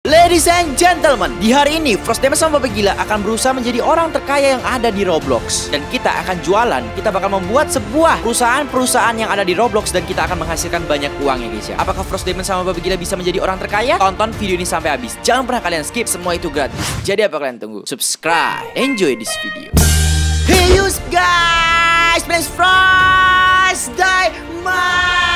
Ladies and gentlemen, di hari ini Frostdemon sama Bapak Gila akan berusaha menjadi orang terkaya yang ada di Roblox. Dan kita akan jualan, kita bakal membuat sebuah perusahaan-perusahaan yang ada di Roblox. Dan kita akan menghasilkan banyak uang ya guys ya. Apakah Frostdemon sama Bapak Gila bisa menjadi orang terkaya? Tonton video ini sampai habis. Jangan pernah kalian skip, semua itu gratis. Jadi apa kalian tunggu? Subscribe, enjoy this video. Hey you guys, please Frostdemon.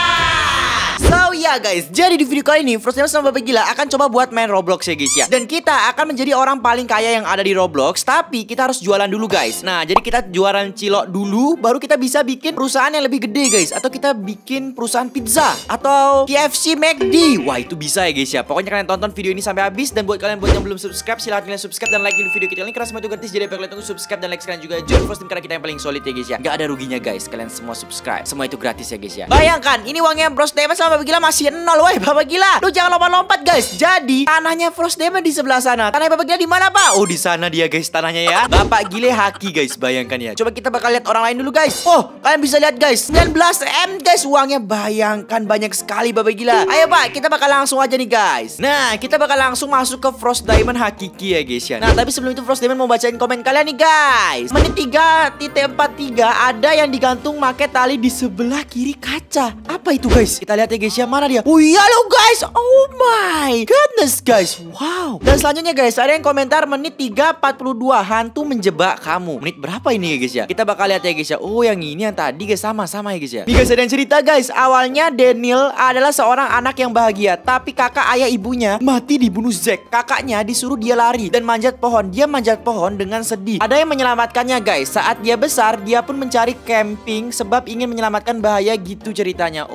So ya guys, jadi di video kali ini Frostdemon sama Bapak Gila akan coba buat main Roblox ya guys ya. Dan kita akan menjadi orang paling kaya yang ada di Roblox. Tapi kita harus jualan dulu guys. Nah jadi kita jualan cilok dulu, baru kita bisa bikin perusahaan yang lebih gede guys. Atau kita bikin perusahaan pizza atau KFC, McD. Wah itu bisa ya guys ya. Pokoknya kalian tonton video ini sampai habis. Dan buat kalian yang belum subscribe, silahkan kalian subscribe dan like dulu video kita ini karena semua itu gratis. Jadi apa kalian tunggu subscribe dan like sekarang juga join Frostdemon karena kita yang paling solid ya guys ya. Gak ada ruginya guys, kalian semua subscribe. Semua itu gratis ya guys ya. Bayangkan ini uangnya Frostdemon sama Bapak Gila masih nol. Woi Bapak Gila, lu jangan lompat-lompat guys. Jadi tanahnya Frostdemon di sebelah sana. Tanah Bapak Gila di mana Pak? Oh di sana dia guys tanahnya ya. Bapak Gila haki guys, bayangkan ya. Coba kita bakal lihat orang lain dulu guys. Oh kalian bisa lihat guys, 19M guys uangnya. Bayangkan banyak sekali Bapak Gila. Ayo Pak, kita bakal langsung aja nih guys. Nah kita bakal langsung masuk ke Frostdemon hakiki ya guys ya. Nah tapi sebelum itu Frostdemon mau bacain komen kalian nih guys. Menit 3.43 ada yang digantung make tali di sebelah kiri kaca. Apa itu guys? Kita lihat ya guys ya, mana dia? Oh iya lo guys, oh my goodness guys, wow. Dan selanjutnya guys, ada yang komentar menit 3.42 hantu menjebak kamu. Menit berapa ini ya guys ya? Kita bakal lihat ya guys ya. Oh yang ini yang tadi guys, sama-sama ya guys ya. Nih guys ada yang cerita guys, awalnya Daniel adalah seorang anak yang bahagia, tapi kakak ayah ibunya mati dibunuh Zack. Kakaknya disuruh dia lari dan manjat pohon. Dia manjat pohon dengan sedih. Ada yang menyelamatkannya guys. Saat dia besar, dia pun mencari camping sebab ingin menyelamatkan bahaya gitu ceritanya.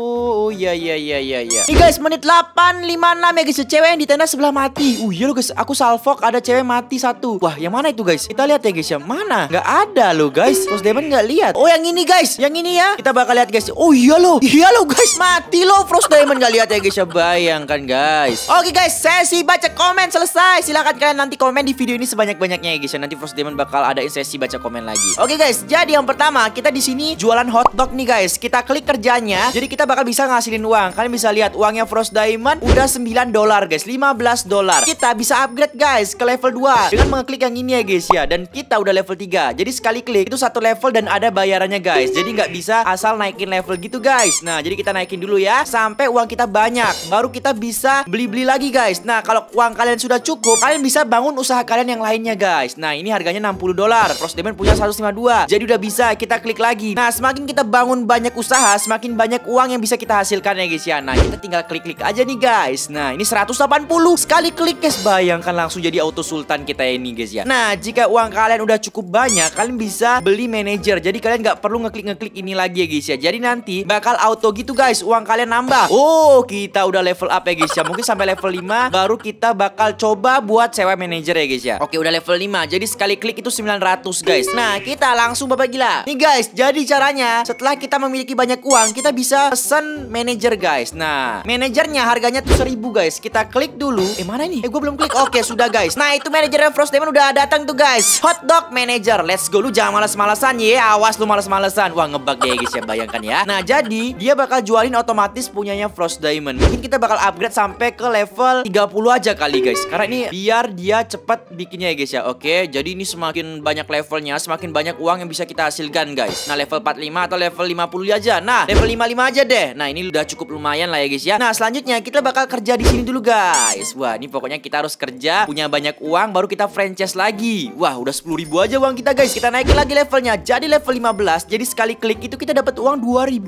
Oh iya. Nih guys menit 8.56 ya guys, cewek yang di tenda sebelah mati. Iya lo guys, aku salvok ada cewek mati satu. Wah yang mana itu guys? Kita lihat ya guys ya. Mana? Nggak ada lo guys. Frostdemon nggak lihat. Oh yang ini guys, yang ini ya. Kita bakal lihat guys. Oh iya lo guys, mati lo. Frostdemon nggak lihat ya guys ya. Bayangkan guys. Oke guys, sesi baca komen selesai. Silahkan kalian nanti komen di video ini sebanyak-banyaknya ya guys ya. Nanti Frostdemon bakal ada sesi baca komen lagi. Oke guys, jadi yang pertama kita di sini jualan hotdog nih guys. Kita klik kerjanya, jadi kita bakal bisa ngasilin uang. Kalian bisa lihat uangnya Frostdemon udah $9 guys, $15. Kita bisa upgrade guys ke level 2 dengan mengeklik yang ini ya guys ya. Dan kita udah level 3. Jadi sekali klik itu satu level dan ada bayarannya guys. Jadi nggak bisa asal naikin level gitu guys. Nah jadi kita naikin dulu ya sampai uang kita banyak, baru kita bisa beli-beli lagi guys. Nah kalau uang kalian sudah cukup, kalian bisa bangun usaha kalian yang lainnya guys. Nah ini harganya $60. Frostdemon punya 152. Jadi udah bisa kita klik lagi. Nah semakin kita bangun banyak usaha, semakin banyak uang yang bisa kita hasilkan ya guys ya. Nah kita tinggal klik-klik aja nih guys. Nah ini 180 sekali klik guys. Bayangkan langsung jadi auto sultan kita ini guys ya. Nah jika uang kalian udah cukup banyak, kalian bisa beli manajer. Jadi kalian nggak perlu ngeklik ini lagi ya guys ya. Jadi nanti bakal auto gitu guys, uang kalian nambah. Oh kita udah level up ya guys ya. Mungkin sampai level 5 baru kita bakal coba buat sewa manajer ya guys ya. Oke udah level 5. Jadi sekali klik itu 900 guys. Nah kita langsung Bapak Gila. Nih guys, jadi caranya setelah kita memiliki banyak uang, kita bisa pesen manajer guys. Nah manajernya harganya tuh 1000 guys. Kita klik dulu. Mana ini? Gue belum klik. Oke sudah guys. Nah itu manajernya Frostdemon udah datang tuh guys. Hotdog manager. Let's go. Lu jangan males-malesan ya. Awas lu males-malesan. Wah ngebug deh guys ya. Bayangkan ya. Nah jadi dia bakal jualin otomatis punyanya Frostdemon. Mungkin kita bakal upgrade sampai ke level 30 aja kali guys. Karena ini biar dia cepat bikinnya ya guys ya. Oke jadi ini semakin banyak levelnya, semakin banyak uang yang bisa kita hasilkan guys. Nah level 45 atau level 50 aja. Nah level 55 aja deh. Nah ini udah cukup lumayan lah ya guys ya. Nah selanjutnya kita bakal kerja di sini dulu guys. Wah ini pokoknya kita harus kerja, punya banyak uang, baru kita franchise lagi. Wah udah 10.000 aja uang kita guys. Kita naikin lagi levelnya jadi level 15. Jadi sekali klik itu kita dapat uang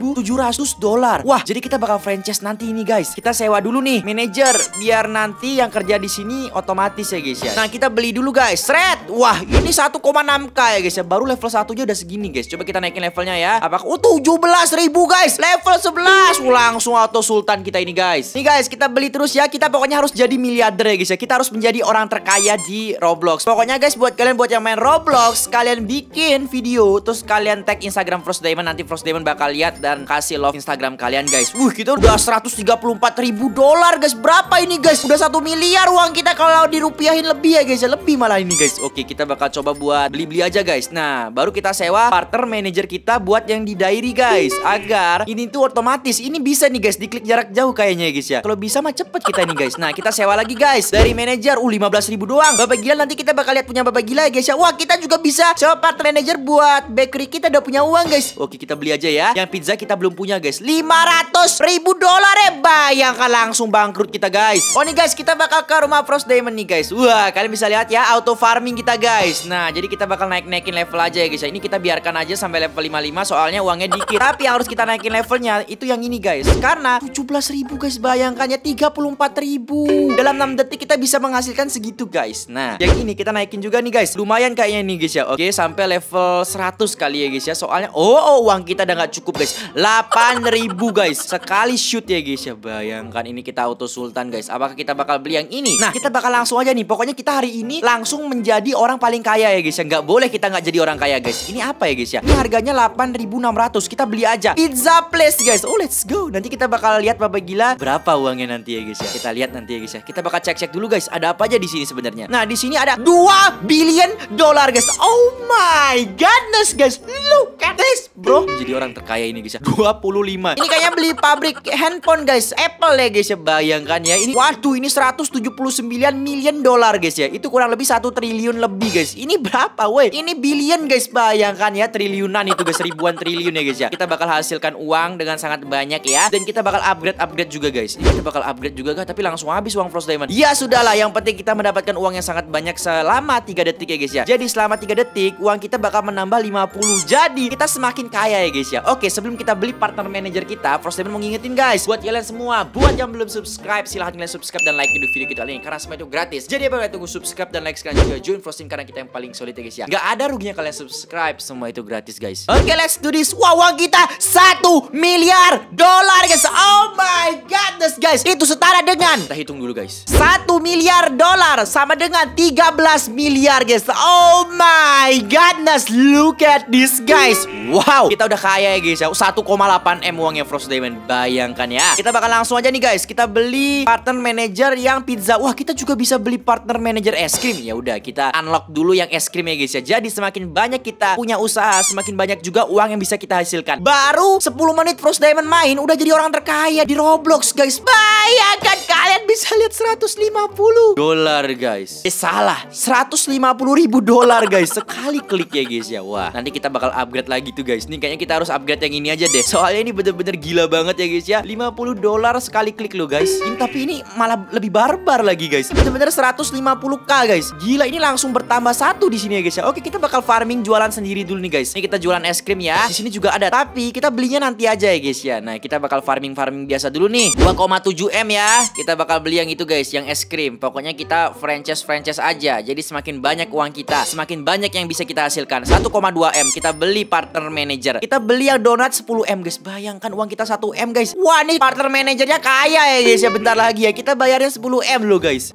$2.700. Wah jadi kita bakal franchise nanti ini guys. Kita sewa dulu nih manajer biar nanti yang kerja di sini otomatis ya guys ya. Nah kita beli dulu guys. Seret. Wah ini 1,6k ya guys ya. Baru level 1 aja udah segini guys. Coba kita naikin levelnya ya. Apakah 17.000 guys. Level 11. Langsung auto sultan kita ini guys. Nih guys kita beli terus ya. Kita pokoknya harus jadi miliarder ya guys ya. Kita harus menjadi orang terkaya di Roblox. Pokoknya guys buat kalian buat yang main Roblox, kalian bikin video terus kalian tag Instagram Frostdemon. Nanti Frostdemon bakal lihat dan kasih love Instagram kalian guys. Kita udah $134.000 guys. Berapa ini guys? Udah 1 miliar uang kita kalau dirupiahin lebih ya guys ya. Lebih malah ini guys. Oke kita bakal coba buat beli-beli aja guys. Nah baru kita sewa partner manager kita buat yang di diary guys. Agar ini tuh otomatis. Ini bisa nih guys, diklik jarak jauh kayaknya ya guys ya. Kalau bisa mah cepet kita nih guys. Nah, kita sewa lagi guys dari manajer. 15.000 doang. Bapak gila, nanti kita bakal lihat punya bapak gila ya guys ya. Wah, kita juga bisa sewa partner manager buat bakery. Kita udah punya uang guys. Oke, kita beli aja ya. Yang pizza kita belum punya guys. 500.000 dolar ya. Bayangkan langsung bangkrut kita guys. Oh nih guys, kita bakal ke rumah Frost Diamond nih guys. Wah, kalian bisa lihat ya auto farming kita guys. Nah, jadi kita bakal naik-naikin level aja ya guys ya. Ini kita biarkan aja sampai level 55 soalnya uangnya dikit. Tapi yang harus kita naikin levelnya itu yang ini guys. Karena 17.000 guys, bayangkan ya 34.000. Dalam 6 detik kita bisa menghasilkan segitu guys. Nah, yang ini kita naikin juga nih guys. Lumayan kayaknya nih guys ya. Oke, sampai level 100 kali ya guys ya. Soalnya uang kita udah nggak cukup guys. 8.000 guys sekali shoot ya guys ya. Bayangkan ini kita auto sultan guys. Apakah kita bakal beli yang ini? Nah, kita bakal langsung aja nih. Pokoknya kita hari ini langsung menjadi orang paling kaya ya guys ya. Nggak boleh kita nggak jadi orang kaya guys. Ini apa ya guys ya? Ini harganya 8.600. Kita beli aja pizza place guys. Oh, let's go. Nanti kita bakal lihat bapak gila berapa uangnya nanti ya guys ya. Kita lihat nanti ya guys ya. Kita bakal cek-cek dulu guys. Ada apa aja di sini sebenarnya? Nah, di sini ada 2 billion dolar guys. Oh my goodness guys. Look at this bro. Jadi orang terkaya ini guys ya. 25. Ini kayaknya beli pabrik handphone guys. Apple ya guys ya. Bayangkan ya. Ini waduh, ini 179 million dolar guys ya. Itu kurang lebih 1 triliun lebih guys. Ini berapa woi? Ini billion guys. Bayangkan ya, triliunan itu guys, ribuan triliun ya guys ya. Kita bakal hasilkan uang dengan sangat banyak ya. Dan kita bakal upgrade juga guys. Ini kita bakal upgrade juga kah? Tapi langsung habis uang Frost Diamond. Ya sudahlah, yang penting kita mendapatkan uang yang sangat banyak selama 3 detik ya guys ya. Jadi selama 3 detik uang kita bakal menambah 50. Jadi kita semakin kaya ya guys ya. Oke, sebelum kita beli partner manager kita, Frost Diamond mau ngingetin guys, buat kalian semua, buat yang belum subscribe, silahkan kalian subscribe dan like video kita kali ini karena semua itu gratis. Jadi apa kalian tunggu, subscribe dan like sekarang juga, join Frost Team karena kita yang paling solid ya guys ya. Gak ada ruginya kalian subscribe, semua itu gratis guys. Oke, let's do this. Wah, uang kita 1 miliar dolar guys. Oh my goodness guys. Itu setara dengan, kita hitung dulu guys, 1 miliar dolar sama dengan 13 miliar guys. Oh my goodness, look at this guys. Wow, kita udah kaya ya guys ya. 1,8 M uangnya Frost Diamond. Bayangkan ya. Kita bakal langsung aja nih guys. Kita beli partner manager yang pizza. Wah, kita juga bisa beli partner manager es krim. Ya udah, kita unlock dulu yang es krim ya guys ya. Jadi semakin banyak kita punya usaha, semakin banyak juga uang yang bisa kita hasilkan. Baru 10 menit Frost Diamond main udah jadi orang terkaya di Roblox guys. Bayangkan, kalian bisa lihat 150 dolar guys. Salah, 150.000 dolar guys sekali klik ya guys ya. Wah, nanti kita bakal upgrade lagi tuh guys. Nih kayaknya kita harus upgrade yang ini aja deh. Soalnya ini bener-bener gila banget ya guys ya. 50 dolar sekali klik loh guys. Tapi ini malah lebih barbar lagi guys. Bener-bener 150k guys. Gila, ini langsung bertambah 1 di sini ya guys ya. Oke, kita bakal farming jualan sendiri dulu nih guys. Ini kita jualan es krim ya. Di sini juga ada, tapi kita belinya nanti aja ya guys ya. Nah, kita bakal farming biasa dulu nih. 2,7 M ya. Kita bakal beli yang itu guys, yang es krim. Pokoknya kita franchise aja. Jadi semakin banyak uang kita, semakin banyak yang bisa kita hasilkan. 1,2 M kita beli partner manager. Kita beli yang donat 10 M guys. Bayangkan uang kita 1 M guys. Wah, nih partner manajernya kaya ya guys ya. Bentar lagi ya, kita bayarnya 10 M loh guys.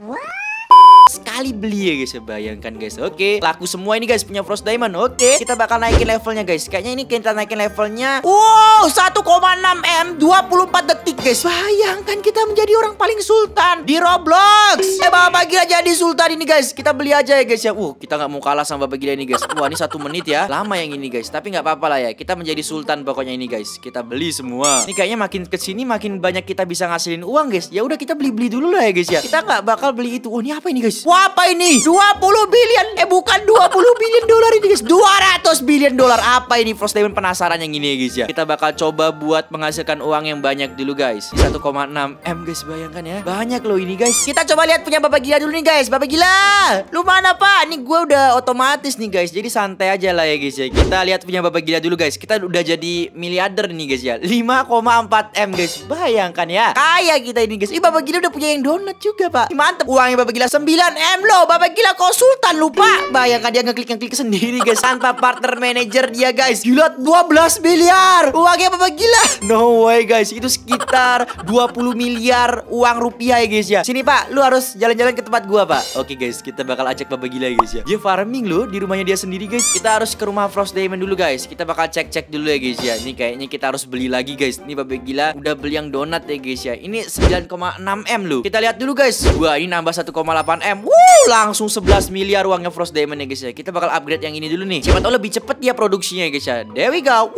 Sekali beli ya guys ya, bayangkan guys. Oke, laku semua ini guys punya Frost Diamond. Oke, kita bakal naikin levelnya guys. Kayaknya ini kita naikin levelnya. Wow, 1,6 M 24 detik guys. Bayangkan kita menjadi orang paling sultan di Roblox. Bapak gila jadi sultan ini guys. Kita beli aja ya guys ya. Kita nggak mau kalah sama bapak gila ini guys. Wah, ini 1 menit ya. Lama yang ini guys. Tapi nggak apa-apa lah ya. Kita menjadi sultan pokoknya ini guys. Kita beli semua. Ini kayaknya makin kesini makin banyak kita bisa ngasilin uang guys. Ya udah, kita beli dulu lah ya guys ya. Kita nggak bakal beli itu. Oh, ini apa ini guys? Wah, apa ini? 20 billion. Bukan 20 billion dolar ini guys. 200 billion dolar. Apa ini? Frost Diamond penasaran yang ini ya guys ya. Kita bakal coba buat menghasilkan uang yang banyak dulu guys. 1,6 M guys, bayangkan ya. Banyak loh ini guys. Kita coba lihat punya bapak gila dulu nih guys. Bapak gila, lu mana pak? Ini gue udah otomatis nih guys. Jadi santai aja lah ya guys ya. Kita lihat punya bapak gila dulu guys. Kita udah jadi miliarder nih guys ya. 5,4 M guys. Bayangkan ya. Kaya kita ini guys. Bapak gila udah punya yang donat juga pak. Mantep. Uangnya bapak gila 9 M loh. Bapak gila konsultan lupa. Bayangkan dia ngeklik sendiri guys. Tanpa partner manager dia guys. Gila, 12 miliar. Uangnya bapak gila. No way guys. Itu sekitar 20 miliar uang rupiah ya guys ya. Sini pak, lu harus jalan-jalan jalan ke tempat gua, Pak? Oke guys, kita bakal ajak Bapak Gila guys ya. Dia farming loh di rumahnya dia sendiri guys. Kita harus ke rumah Frost Diamond dulu guys. Kita bakal cek-cek dulu ya guys ya. Ini kayaknya kita harus beli lagi guys. Ini Bapak Gila udah beli yang donat ya guys ya. Ini 9,6 M loh. Kita lihat dulu guys. Wah, ini nambah 1,8 M. Langsung 11 miliar uangnya Frost Diamond ya guys ya. Kita bakal upgrade yang ini dulu nih. Siapa tahu lebih cepet dia produksinya ya guys ya. There we go.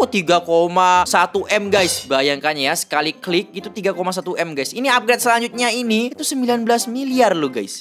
3,1 M guys. Bayangkan ya, sekali klik itu 3,1 M guys. Ini upgrade selanjutnya ini itu 19 miliar loh guys.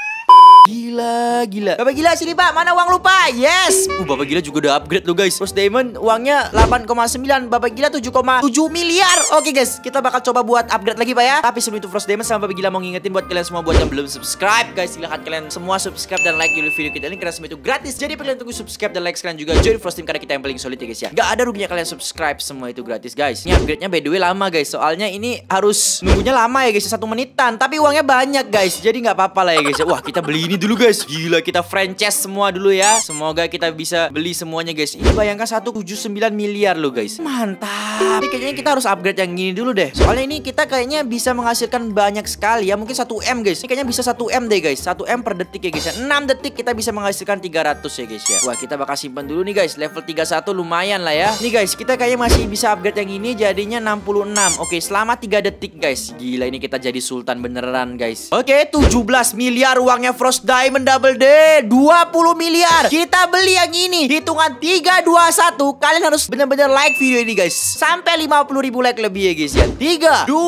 Gila, gila. Bapak Gila sini Pak, mana uang lupa? Yes. Bapak Gila juga udah upgrade loh guys. Frost Diamond uangnya 8,9, Bapak Gila 7,7 miliar. Oke guys, kita bakal coba buat upgrade lagi Pak ya. Tapi sebelum itu Frost Diamond sama Bapak Gila mau ngingetin buat kalian semua buat yang belum subscribe guys, silahkan kalian semua subscribe dan like dulu video kita ini karena semua itu gratis. Jadi kalian tunggu subscribe dan like sekalian juga join Frost Team karena kita yang paling solid ya guys ya. Gak ada ruginya kalian subscribe, semua itu gratis guys. Ini upgrade-nya by the way lama guys. Soalnya ini harus nunggunya lama ya guys, 1 menitan. Tapi uangnya banyak guys. Jadi nggak apa-apa lah ya guys ya. Wah, kita beli ini dulu guys. Gila, kita franchise semua dulu ya. Semoga kita bisa beli semuanya guys. Ini bayangkan 179 miliar loh guys. Mantap. Tapi kayaknya kita harus upgrade yang gini dulu deh. Soalnya ini kita kayaknya bisa menghasilkan banyak sekali ya. Mungkin 1 M guys. Ini kayaknya bisa 1 M deh guys. 1 M per detik ya guys ya. 6 detik kita bisa menghasilkan 300 ya guys ya. Wah, kita bakal simpan dulu nih guys. Level 31 lumayan lah ya. Nih guys, kita kayaknya masih bisa upgrade yang ini jadinya 66. Oke, selama 3 detik guys. Gila, ini kita jadi sultan beneran guys. Oke, 17 miliar uangnya Frost Diamond double D. 20 miliar. Kita beli yang ini. Hitungan 3, 2, 1. Kalian harus bener-bener like video ini guys. Sampai 50.000 like lebih ya guys ya. 3, 2,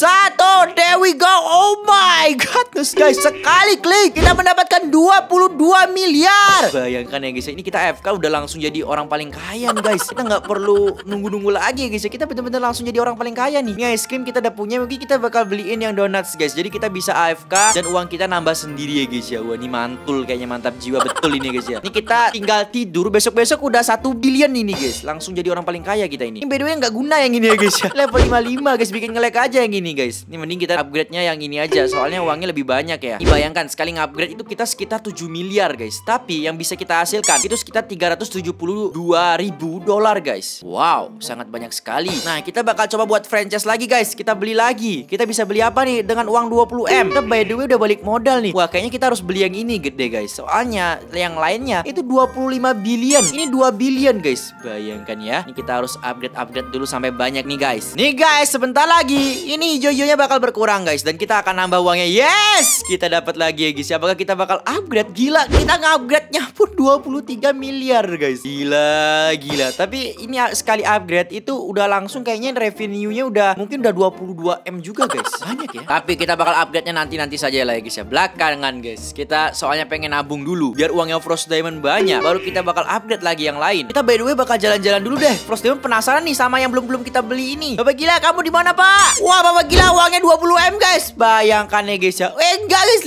1. There we go. Oh my god guys. Sekali klik kita mendapatkan 22 miliar. Bayangkan ya guys ya. Ini kita AFK udah langsung jadi orang paling kaya nih guys. Kita nggak perlu nunggu-nunggu lagi ya guys ya. Kita bener-bener langsung jadi orang paling kaya nih. Ini ice cream kita udah punya. Mungkin kita bakal beliin yang donuts guys. Jadi kita bisa AFK dan uang kita nambah sendiri ya guys ya. Wah, ini mantul kayaknya, mantap jiwa betul ini guys ya. Ini kita tinggal tidur, besok-besok udah 1 billion ini guys. Langsung jadi orang paling kaya kita ini. Ini by the way nggak guna yang ini ya guys ya. Level 55 guys, bikin nge-lag aja yang ini guys. Ini mending kita upgrade-nya yang ini aja. Soalnya uangnya lebih banyak ya. Ini bayangkan sekali nge-upgrade itu kita sekitar 7 miliar guys. Tapi yang bisa kita hasilkan itu sekitar 372.000 dolar guys. Wow, sangat banyak sekali. Nah, kita bakal coba buat franchise lagi guys. Kita beli lagi. Kita bisa beli apa nih dengan uang 20 M? Kita by the way udah balik modal nih. Wah, kayaknya kita harus beli yang ini gede guys. Soalnya yang lainnya itu 25 billion. Ini 2 billion guys. Bayangkan ya. Ini kita harus upgrade dulu sampai banyak nih guys. Nih guys, sebentar lagi ini hijau-hijaunya bakal berkurang guys. Dan kita akan nambah uangnya. Yes, kita dapat lagi ya guys. Apakah kita bakal upgrade? Gila, kita nge-upgrade-nya pun 23 miliar guys. Gila, gila. Tapi ini sekali upgrade itu udah langsung kayaknya revenue-nya udah mungkin udah 22 M juga guys. Banyak ya. Tapi kita bakal upgrade-nya nanti saja lah ya guys ya. Belakangan guys. Kita soalnya pengen nabung dulu biar uangnya Frost Diamond banyak. Baru kita bakal upgrade lagi yang lain. Kita by the way bakal jalan-jalan dulu deh. Frost Diamond penasaran nih sama yang belum kita beli ini. Bapak Gila, kamu di mana Pak? Wah, Bapak Gila uangnya 20 M guys. Bayangkan ya guys ya. Enggak guys,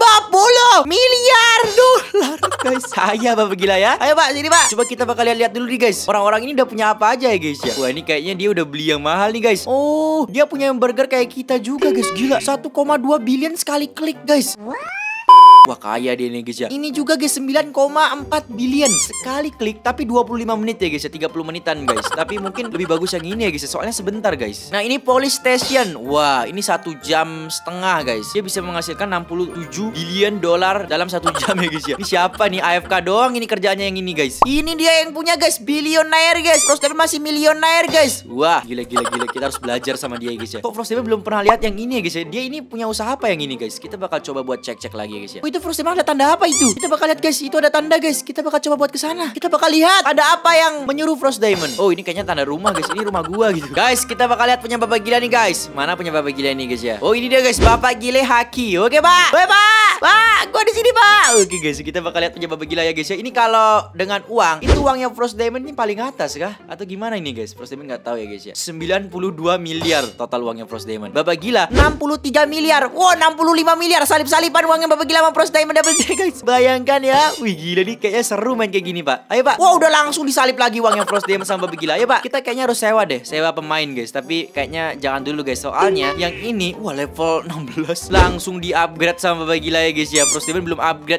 50 miliar dolar guys. Saya Bapak Gila ya. Ayo Pak, sini Pak. Coba kita bakal lihat dulu nih guys. Orang-orang ini udah punya apa aja ya guys ya. Wah, ini kayaknya dia udah beli yang mahal nih guys. Oh, dia punya yang burger kayak kita juga guys. Gila, 1,2 billion sekali klik guys. Wah, kaya dia nih guys ya. Ini juga guys 9,4 billion sekali klik, tapi 25 menit ya guys ya, 30 menitan guys. Tapi mungkin lebih bagus yang ini ya guys ya, soalnya sebentar guys. Nah, ini police station. Wah, ini 1 jam setengah guys. Dia bisa menghasilkan 67 billion dolar dalam 1 jam ya guys ya. Ini siapa nih? AFK doang ini kerjanya yang ini guys. Ini dia yang punya guys, bilionaire guys. Frost Diamond masih milionaire guys. Wah, gila. Kita harus belajar sama dia guys ya. Kok Frost Diamond belum pernah lihat yang ini ya guys ya. Dia ini punya usaha apa yang ini guys. Kita bakal coba buat cek-cek lagi ya guys ya. Itu Frost Diamond ada tanda apa itu? Kita bakal lihat guys, itu ada tanda guys. Kita bakal coba buat ke sana. Kita bakal lihat ada apa yang menyuruh Frost Diamond. Oh, ini kayaknya tanda rumah guys. Ini rumah gua gitu. Guys, kita bakal lihat punya Bapak Gila nih guys. Mana punya Bapak Gila nih guys ya? Oh, ini dia guys, Bapak Gile Haki. Oke, Pak. Oke, Pak. Pak, gua di sini, Pak. Oke guys, kita bakal lihat punya Bapak Gila ya guys ya. Ini kalau dengan uang, itu uangnya Frost Diamond ini paling atas kah? Atau gimana ini guys? Frost Diamond nggak tahu ya guys ya. 92 miliar total uangnya Frost Diamond. Bapak Gila 63 miliar. Wow, 65 miliar. Salip-salipan uangnya Bapak Gila sama Frost Diamond double D guys. Bayangkan ya. Wih, gila nih, kayaknya seru main kayak gini Pak. Ayo Pak. Wow, udah langsung disalip lagi uangnya Frost Diamond sama Bapak Gila. Ayo Pak, kita kayaknya harus sewa deh. Sewa pemain guys. Tapi kayaknya jangan dulu guys. Soalnya yang ini, wah level 16 langsung di upgrade sama Bapak Gila ya guys ya. Frost Diamond belum upgrade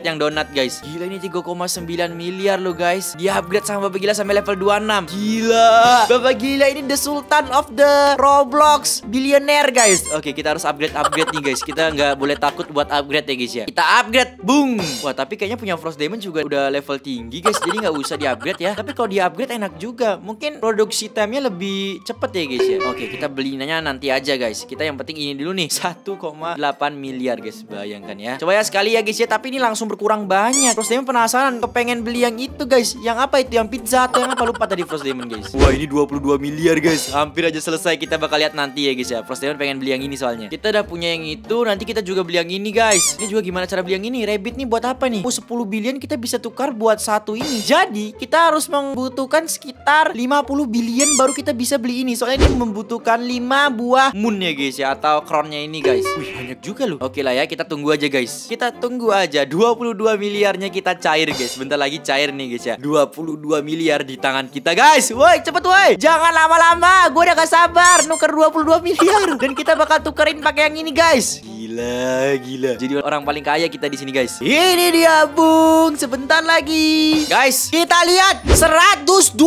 yang donat guys. Gila ini 3,9 miliar loh guys. Dia upgrade sama Bapak Gila sampai level 26. Gila. Bapak Gila ini the Sultan of the Roblox billionaire guys. Oke, kita harus upgrade nih guys. Kita nggak boleh takut buat upgrade ya guys ya. Kita upgrade, boom. Wah tapi kayaknya punya Frost Diamond juga udah level tinggi guys. Jadi nggak usah di upgrade ya. Tapi kalau di upgrade enak juga. Mungkin produksi time-nya lebih cepet ya guys ya. Oke, kita belinya nanti aja guys. Kita yang penting ini dulu nih 1,8 miliar guys. Bayangkan ya. Coba ya sekali ya guys ya. Tapi ini langsung berkurang banyak. Frost Diamond penasaran kepengen beli yang itu guys. Yang apa itu? Yang pizza atau yang apa? Lupa tadi Frost Diamond guys. Wah ini 22 miliar guys. Hampir aja selesai. Kita bakal lihat nanti ya guys ya. Frost Diamond pengen beli yang ini soalnya. Kita udah punya yang itu. Nanti kita juga beli yang ini guys. Ini juga gimana cara beli yang ini? Rabbit nih buat apa nih? 10 billion kita bisa tukar buat satu ini. Jadi kita harus membutuhkan sekitar 50 billion baru kita bisa beli ini. Soalnya ini membutuhkan 5 buah moon ya guys ya. Atau crownnya ini guys. Wih banyak juga loh. Oke lah ya, kita tunggu aja guys. Kita tunggu aja. 22 miliarnya kita cair guys. Bentar lagi cair nih guys ya. 22 miliar di tangan kita guys. Woi cepet woi. Jangan lama-lama. Gue udah gak sabar nuker 22 miliar. Dan kita bakal tukerin pakai yang ini guys. Gila. Jadi orang paling kaya kita di sini guys. Ini dia bung. Sebentar lagi. Guys, kita lihat 121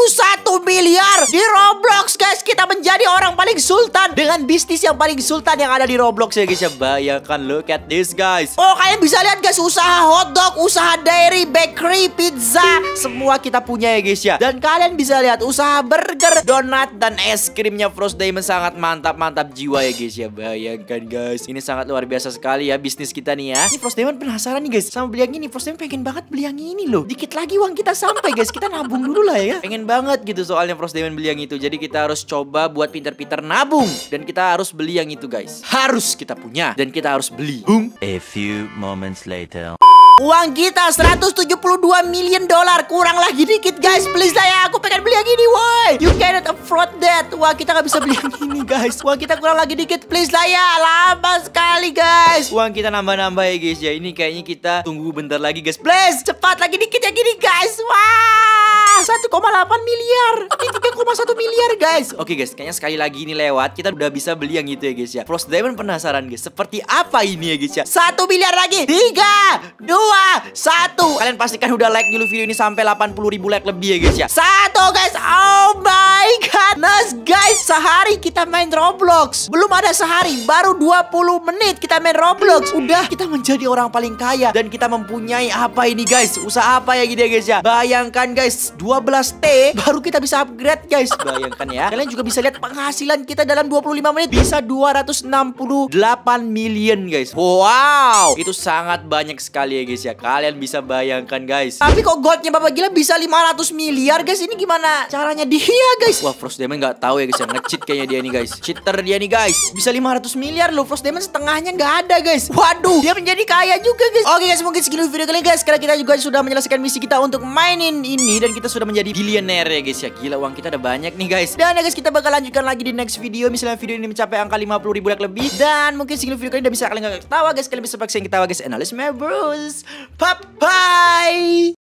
miliar di Roblox guys. Kita menjadi orang paling sultan dengan bisnis yang paling sultan yang ada di Roblox ya guys ya. Bayangkan, look at this guys. Oh kalian bisa lihat guys, usaha hotdog, usaha dairy, bakery, pizza, semua kita punya ya guys ya. Dan kalian bisa lihat usaha burger, donat, dan es krimnya Frost Diamond sangat mantap jiwa ya guys ya. Bayangkan guys, ini sangat luar biasa sekali ya bisnis kita nih ya. Ini Frost Diamond penasaran nih guys sama beli yang ini. Frost Diamond pengen banget beli yang ini loh. Dikit lagi uang kita sampai guys. Kita nabung dulu lah ya. Pengen banget gitu soalnya Frost Diamond beli yang itu. Jadi kita harus coba buat pinter-pinter nabung. Dan kita harus beli yang itu guys. Harus kita punya. Dan kita harus beli. Boom. A few moments later. Uang kita 172 million dolar. Kurang lagi dikit guys. Please lah ya. Aku pengen beli yang ini woi. You cannot afford that. Wah kita gak bisa beli yang ini guys. Uang kita kurang lagi dikit. Please lah ya. Lama sekali guys. Uang kita nambah-nambah ya guys ya. Ini kayaknya kita tunggu bentar lagi guys. Please cepat lagi dikit yang gini guys. Wah 1,8 miliar. Ini 3,1 miliar guys. Oke guys, kayaknya sekali lagi ini lewat. Kita udah bisa beli yang itu ya guys ya. Frost Diamond penasaran guys. Seperti apa ini ya guys ya. 1 miliar lagi. 3, 2, 1. Kalian pastikan udah like dulu video ini sampai 80.000 like lebih ya guys ya. 1 guys. Oh my goodness guys. Sehari kita main Roblox. Belum ada sehari. Baru 20 menit kita main Roblox. Udah kita menjadi orang paling kaya. Dan kita mempunyai apa ini guys. Usaha apa ya gitu ya guys ya. Bayangkan guys. 12T baru kita bisa upgrade guys. Bayangkan ya. Kalian juga bisa lihat penghasilan kita dalam 25 menit. Bisa 268 million guys. Wow. Itu sangat banyak sekali ya guys ya. Kalian bisa bayangkan guys. Tapi kok goldnya Bapak Gila bisa 500 miliar guys. Ini gimana caranya dia guys? Wah Frost Diamond gak tahu ya guys ya. Nge-cheat kayaknya dia nih guys. Cheater dia nih guys. Bisa 500 miliar loh. Frost Diamond setengahnya gak ada guys. Waduh. Dia menjadi kaya juga guys. Oke guys, mungkin segini video kali guys. Karena kita juga sudah menyelesaikan misi kita untuk mainin ini. Dan kita sudah menjadi billionaire ya guys ya. Gila uang kita udah banyak nih guys. Dan ya guys, kita bakal lanjutkan lagi di next video. Misalnya video ini mencapai angka 50.000 like lebih. Dan mungkin segini video kali udah bisa kalian gak ketawa guys. Kalian bisa pakai yang ketawa guys. And all is my bros. Bye bye.